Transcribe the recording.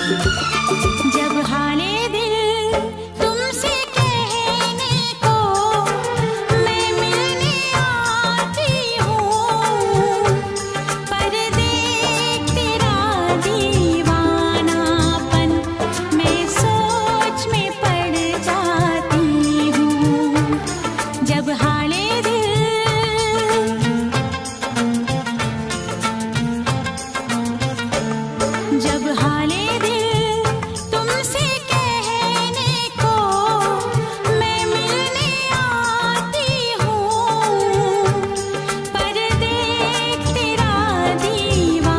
जब हाले दिल तुमसे कहने को मैं मिलने आती हूँ, पर देख तेरा दीवानापन मैं सोच में पड़ जाती हूँ। जब